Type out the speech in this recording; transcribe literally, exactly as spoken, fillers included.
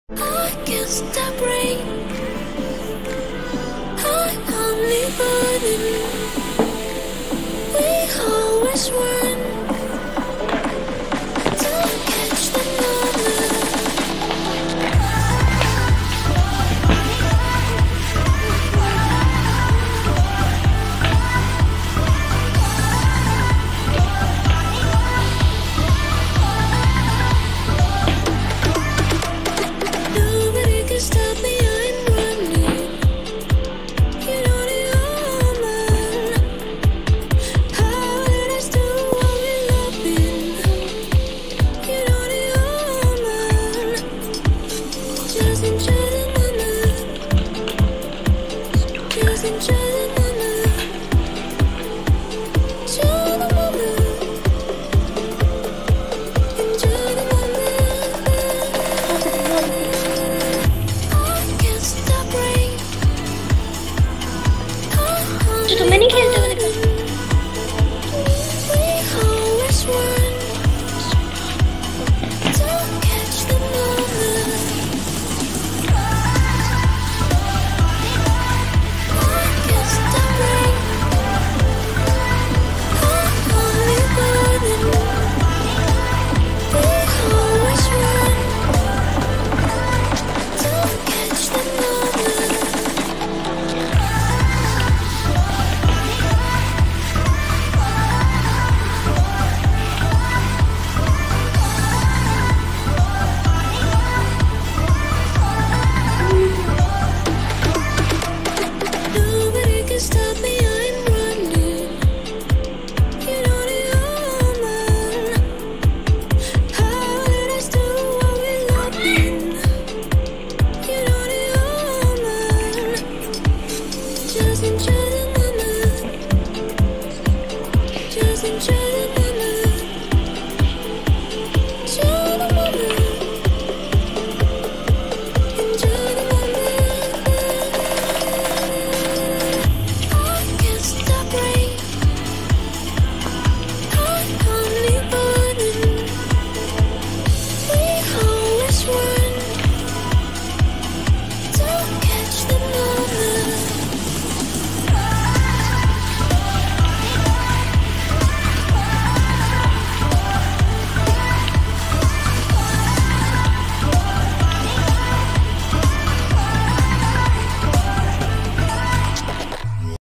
I can't stop rain. I'm only running. We always run. Don't catch the moment. Nobody can stop me. I'm running. You know the omen. How did I still want me loving? You know the omen. Just enjoy the